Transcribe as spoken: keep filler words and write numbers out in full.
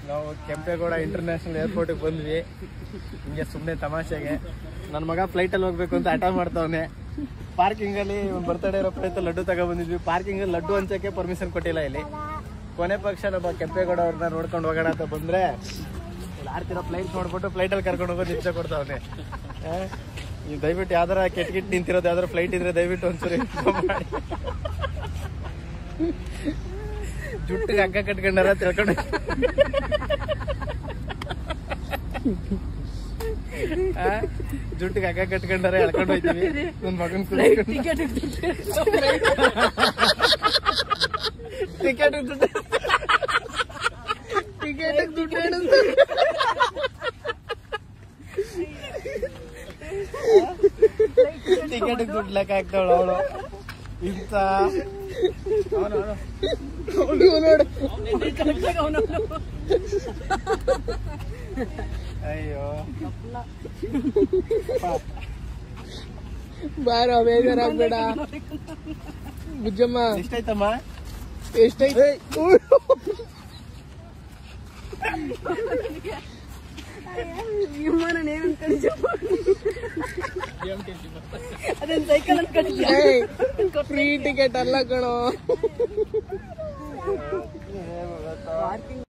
ನಾವು Kempegowda international airport ಬಂದ್ವಿ ಹಿಂಗೆ ಸುಮ್ಮನೆ ತಮಾಷೆಗೆ. ನನ್ನ ಮಗ ಫ್ಲೈಟ್ ಅಲ್ಲಿ ಹೋಗ್ಬೇಕು ಅಂತ ಹಠ ಮಾಡ್ತಾವನೆ. ಪಾರ್ಕಿಂಗ್ ಅಲ್ಲಿ ಬರ್ತಡೇ ಇರೋ ಪ್ರಯತ್ನ ಲಡ್ಡು ತಗೊಂಡ್ಬಂದಿದ್ವಿ. ಪಾರ್ಕಿಂಗ್ ಅಲ್ಲಿ ಲಡ್ಡು ಹಂಚಕ್ಕೆ ಪರ್ಮಿಷನ್ ಕೊಟ್ಟಿಲ್ಲ ಇಲ್ಲಿ. ಕೊನೆ ಪಕ್ಷ ನಮ್ಮ ಕೆಂಪೇಗೌಡ ಅವ್ರನ್ನ ನೋಡ್ಕೊಂಡು ಹೋಗೋಣ ಅಂತ ಬಂದ್ರೆ ಆರ್ತಿರೋ ಫ್ಲೈಟ್ ನೋಡ್ಬಿಟ್ಟು ಫ್ಲೈಟ್ ಅಲ್ಲಿ ಕರ್ಕೊಂಡು ಹೋಗೋದು ನಿಜ ಕೊಡ್ತಾವನೆ. ನೀವು ದಯವಿಟ್ಟು ಯಾವ್ದಾರ ಕೆಟ್ಟ ಕಿಟ್ ನಿಂತಿರೋದು ಯಾವ್ದಾರ ಫ್ಲೈಟ್ ಇದ್ರೆ ದಯವಿಟ್ಟು ಒಂದ್ಸರಿ ಮಾಡಿ. ಜುಟ್ಟಿಗೆ ಹಗ್ಗ ಕಟ್ಕೊಂಡಾರ ತಿಳ್ಕೊಂಡು ಜುಟ್ಟಿಗೆ ಹಗ್ಗ ಕಟ್ಕೊಂಡಾರ ಎಳ್ಕೊಂಡು ಹೋಯ್ತೀವಿ. ನನ್ ಮಗನ್ ಟಿಕೆಟ್ ಟಿಕೆಟ್ ದುಡ್ಡು ಟಿಕೆಟ್ ದುಡ್ಡು ಟಿಕೆಟ್ ದುಡ್ಡು ಲೆಕ್ಕ ಹಾಕ್ತಾವಳ ಅವಳು. ಇಂತ ಅಯ್ಯೋ ಬಾರ ಬೇಜಾರಾಗ್ಬೇಡ ಬುಜ್ಜಮ್ಮ. ಎಷ್ಟಾಯ್ತಮ್ಮ? ಎಷ್ಟೈತೆ? ಫ್ರೀ ಟಿಕೆಟ್ ಅಲ್ಲ ಕಣೋ.